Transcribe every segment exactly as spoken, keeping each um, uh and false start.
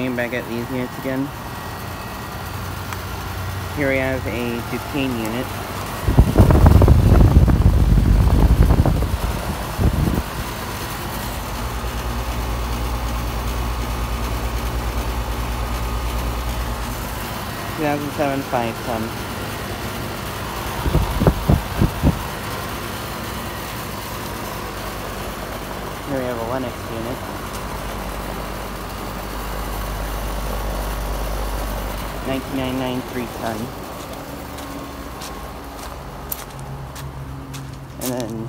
looking back at these units again. Here we have a Duquesne unit. two thousand seven five ton. Here we have a Lennox unit. nineteen ninety-nine three ton. And then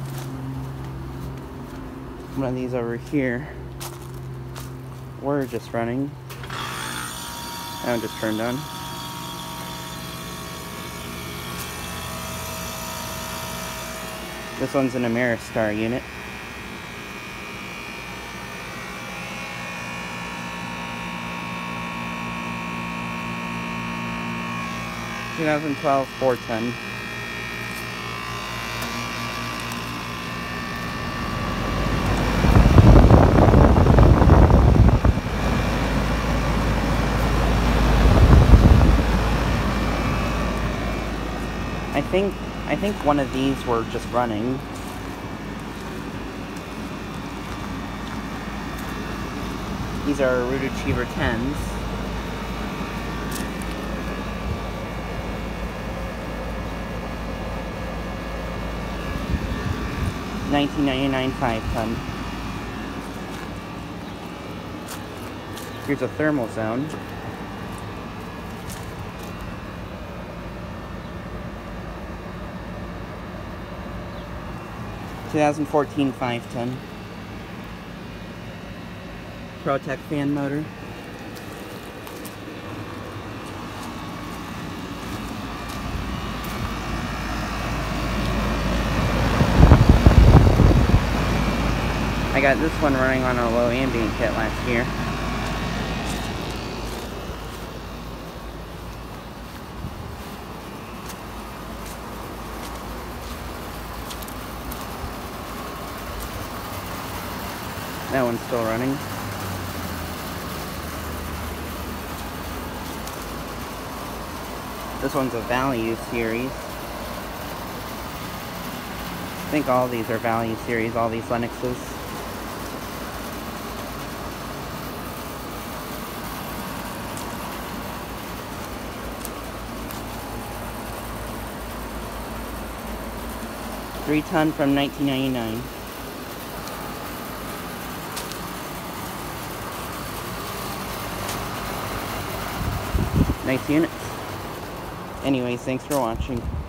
one of these over here, we're just running. That one just turned on. This one's an Ameristar unit. twenty twelve four ton. I think I think one of these were just running. These are Root Achiever tens. nineteen ninety-nine five ton. Here's a thermal zone. twenty fourteen five ton. Protec fan motor. I got this one running on a low ambient kit last year. That one's still running. This one's a value series. I think all these are value series, all these Lennoxes. Three ton from nineteen ninety-nine. Nice units. Anyways, thanks for watching.